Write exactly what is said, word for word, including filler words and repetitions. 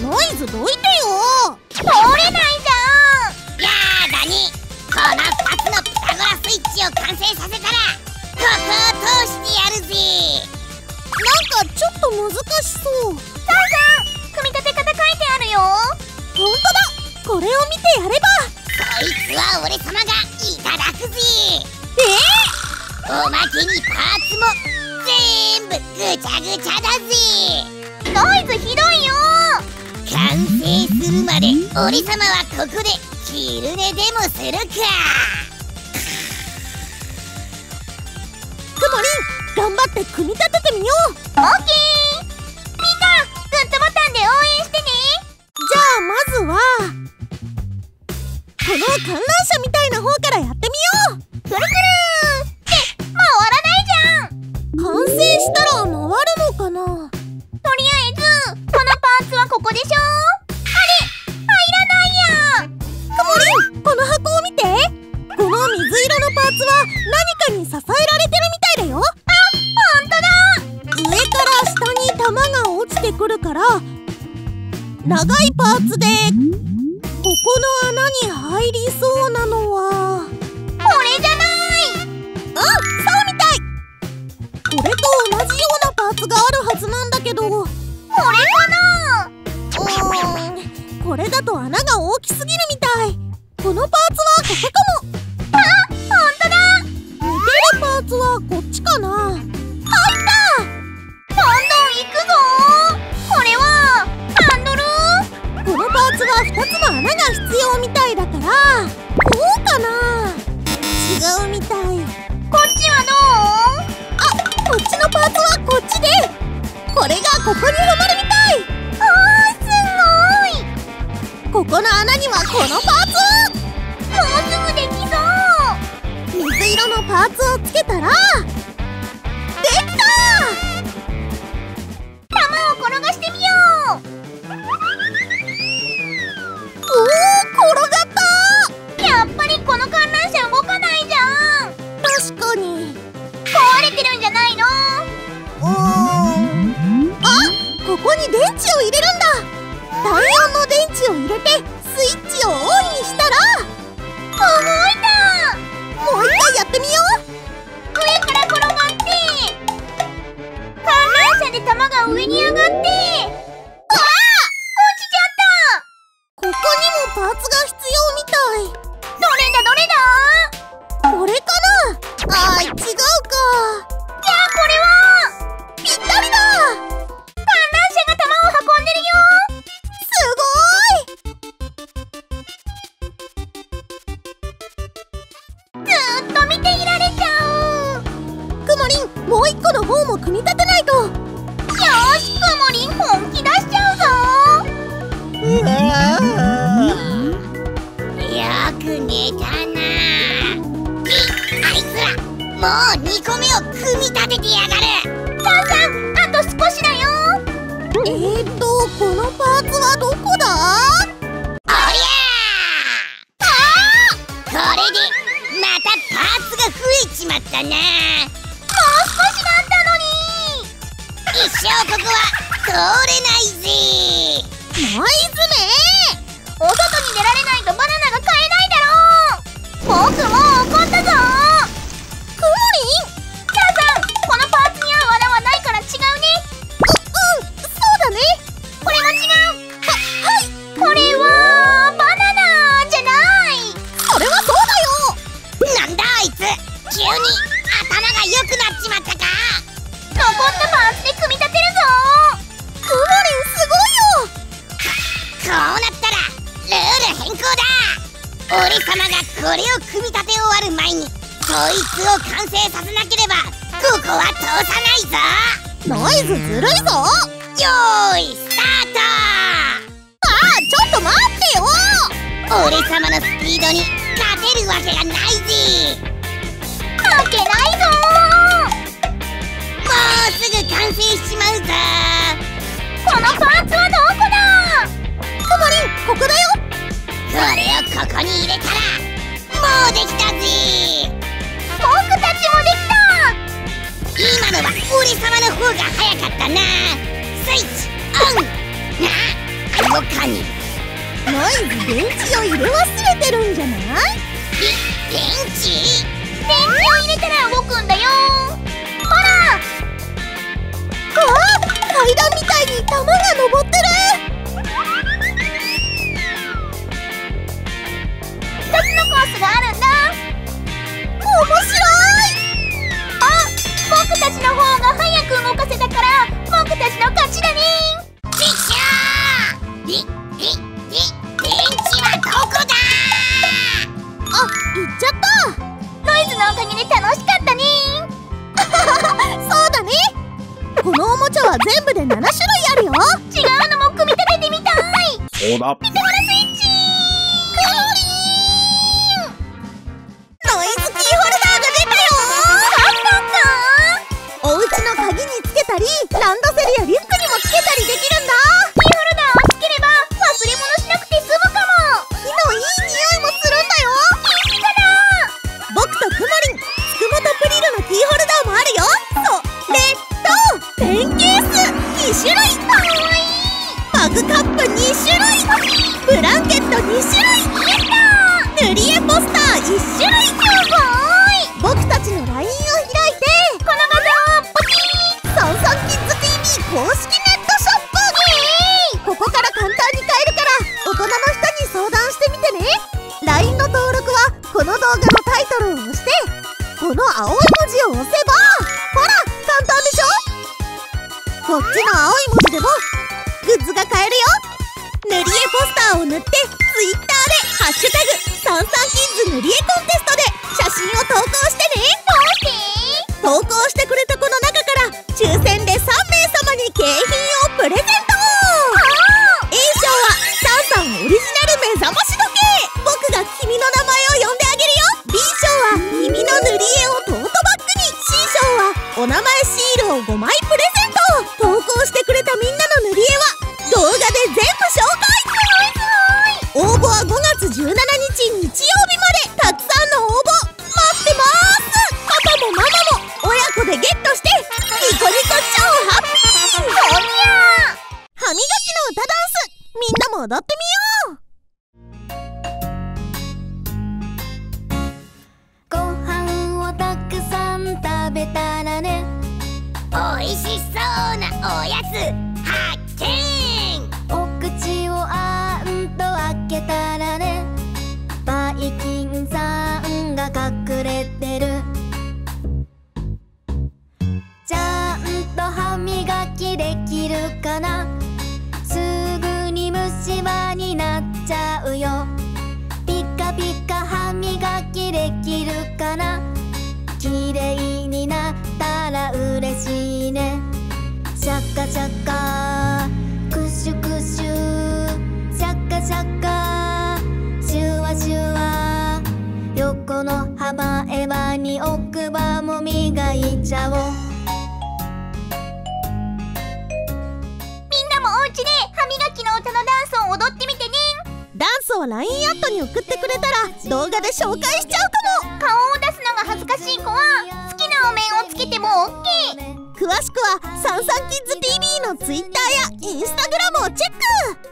ノイズどいてよ。 通れないじゃん。 やだに、このふたつのピタゴラスイッチを完成させたらここを通してやるぜ。 なんかちょっと難しそう。 さんさん、組み立て方書いてあるよ。 ほんとだ、これを見てやれば。 こいつは俺様がいただくぜ。 えー、おまけにパーツも全部ぐちゃぐちゃだぜ。 ノイズひどいよ。 完成するまで俺様はここで昼寝でもするか。 くもりん、頑張って組み立ててみよう。 オッケー。みんなグッドボタンで応援してね。 じゃあまずはこの観覧車みたいな方からやってみよう。 くるくるーって回らないじゃん。 完成したら回るのかな。 とりあえずこのパーツはここでしょ。あれ、入らないや。 くもりん、この箱を見て。この水色のパーツは何かに支えられてるみたいだよ。 あ、ほんとだ。 上から下に玉が落ちてくるから、長いパーツでここの穴に入りそうなのはこれじゃない。 うん、そうみたい。これと同じようなパーツがあるはずなんだけど、ここれかな。 うーん、これだと穴が大きすぎるみたい。このパーツはここかも。 あ、ほんとだ。 似てるパーツはこっちかな。入った。 どんどん行くぞ。これはハンドル。 このパーツはふたつの穴が必要みたいだから、こうかな。違うみたい。 こっちはどう？ あ、こっちのパーツはこっちで、これがここにはまるみたい。 あー、すごい。 ここの穴にはこのパーツ。 もうすぐできそう。 水色のパーツをつけたらできた。 玉を転がしてみよう。 おお、転がった。 やっぱりこの観覧車動かないじゃん。 確かに。 壊れてるんじゃないの？ うーん、あ、ここに電池を入れるんだ。単よんの電池を入れてスイッチをオンにしたら動いた。 もう一回やってみよう。 上から転がって観覧車で玉が上に上がって、あー、落ちちゃった。 ここにもパーツが必要みたい。 どれだどれだ。 これかな。あー、違うか。 じゃあこれはぴったりだ。 観覧車が玉を運んでるよ。 すごーい。 ずーっと見ていられちゃう。 くもりん、もう一個の方も組み立てないと。 よーし、くもりん本気出しちゃうぞ。 うわよく寝たな。あいつらもうにこめを組み立ててやがる。 さんさん、あと少しだよ。 えーっと、このパーツはどこだ。 おりゃー。あー、これでまたパーツが増えちまったな。 もう少しだったのに。 一生ここは通れないぜ。 ナイスね。 お外に出られないとバナナが買えないだろう。僕もう怒ったぞ。 くもりん。 さんさん、このパーツに合う穴はないから違うね。 う、うん、そうだね。 これも違う。 は、はい。 これはバナナじゃない。 それはそうだよ。 なんだあいつ、急に頭が良くなっちまったか。 残ったパーツで組み立てるぞ。 くもりん、すごいよ。 こうなったらルール変更だ。俺様がこれを組み立て終わる前にそいつを完成させなければここは通さないぞ。 ノイズずるいぞ。 よーいスタート。 ああ、ちょっと待ってよ。 俺様のスピードに勝てるわけがないぜ。 負けないぞ。 もうすぐ完成しちまうぞ。 このパーツはどこだ。 くもりん、ここだよ。 これをここに入れたらもうできたぜ。 僕たちもできた。 今のは俺様の方が早かったな。スイッチオン。な、 どかに。 ノイズ電池を入れ忘れてるんじゃない？ 電池？ 電池を入れたら動くんだよ。ほら。 わあ、階段みたいに玉が登ってる。 ふたつのコースがあるんだ。 面白い。 あ、僕たちの方が早く動かせたから僕たちの勝ちだね。 ちっしゃー。り、り、り、電池はどこだ？ あ、行っちゃった。 ノイズのおかげで楽しかったね。 そうだね。このおもちゃは全部でななしゅるいあるよ。 違うのも組み立ててみたい。 そうだ。 ピタゴラスイッチ。 ノイズキーホルダーが出たよ。お家の鍵につけたり、ランドセルやリュックにもつけたりできるんだ。 キーホルダーをつければ忘れ物しなくて済むかも。 木のいい匂いもするんだよ。 いいかな。 僕とくもりん、つくもとプリルのキーホルダーもあるよ。それとペンケースにしゅるい。 かわいい。 マグカップにしゅるい。ブランケットにしゅるい。塗り絵ポスターいっしゅるい。 すごい。 僕たちの ライン を開いて、 この画像ポチッ。 サンサンキッズ ティービー 公式ネットショップ。ここから簡単に買えるから大人の人に相談してみてね。 ライン の登録はこの動画のタイトルを押してこの青い文字を押せば、ほら簡単でしょ。こっちの青い文字でもグッズが買えるよ。塗り絵ポスターを塗って ツイッター で「ハッシュタグサンサンキッズ塗り絵コンテスト」で写真を投稿してね。 どうして？ 投稿してくれた子の中から抽選でさんめいさまに景品をプレゼント。 A 賞はサンさんオリジナル目覚まし時計。僕が君の名前を呼んであげるよ。 B 賞は君の塗り絵をトートバッグに。 C 賞はお名前シールをごまいプレゼント。投稿してくれたみんなの塗り絵は動画で全部紹介。応募はごがつじゅうしちにち日曜日まで。たくさんの応募待ってます。パパもママも親子でゲットしてニコニコ超ハッピー。 おりゃ。 歯磨きの歌ダンス、みんなも踊ってみよう。 ご飯をたくさん食べたらね、 おいしそうなおやつ発見。 お口をあんと開けたらね、ばい菌さんが隠れてる。ちゃんと歯磨きできるかな、すぐに虫歯になっちゃうよ。ピカピカ歯磨きできるかな、きれいになったら嬉しいね。シャカシャカクシュクシュ、シャカシャカシュワシュワ、横の歯前歯に奥歯も磨いちゃおう。 みんなもお家で歯磨きの歌のダンスを踊ってみてね。 ダンスを ライン アットに送ってくれたら動画で紹介しちゃうかも。 顔を出すのが恥ずかしい子は好きなお面をつけても オーケー。 詳しくはサンサンキッズ ティービー の ツイッター やインスタグラムをチェック。